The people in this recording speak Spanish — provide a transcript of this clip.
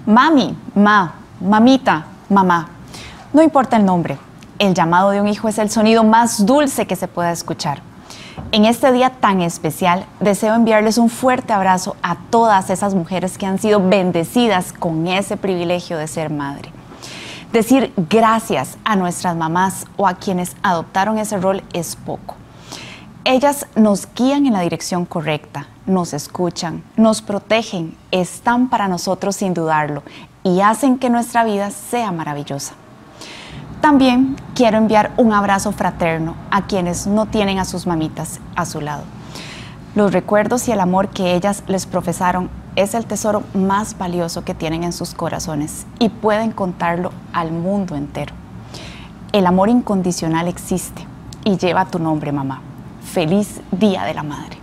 Mami, mamita, mamá. No importa el nombre, el llamado de un hijo es el sonido más dulce que se pueda escuchar. En este día tan especial, deseo enviarles un fuerte abrazo a todas esas mujeres que han sido bendecidas con ese privilegio de ser madre. Decir gracias a nuestras mamás o a quienes adoptaron ese rol es poco. Ellas nos guían en la dirección correcta, nos escuchan, nos protegen, están para nosotros sin dudarlo y hacen que nuestra vida sea maravillosa. También quiero enviar un abrazo fraterno a quienes no tienen a sus mamitas a su lado. Los recuerdos y el amor que ellas les profesaron es el tesoro más valioso que tienen en sus corazones y pueden contarlo al mundo entero. El amor incondicional existe y lleva tu nombre, mamá. Feliz Día de la Madre.